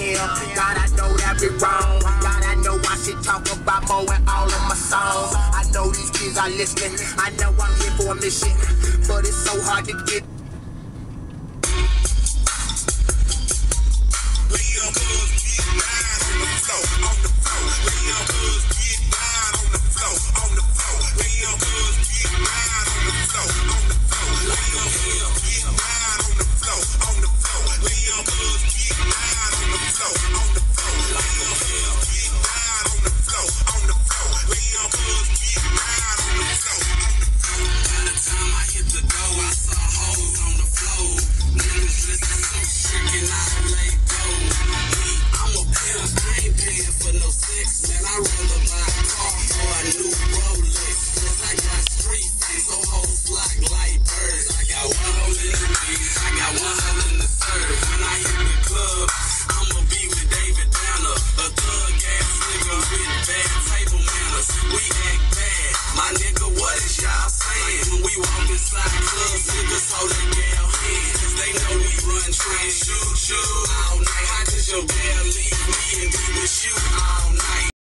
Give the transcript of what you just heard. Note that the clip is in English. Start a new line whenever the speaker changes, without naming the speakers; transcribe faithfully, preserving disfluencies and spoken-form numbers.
him. God, I know that be wrong. God, I know I should talk about more in all of my songs. I know these kids are listening. I know I'm here for a mission, but it's so hard to get. Real cuz, keep lines on the floor, on the floor. Real cuz.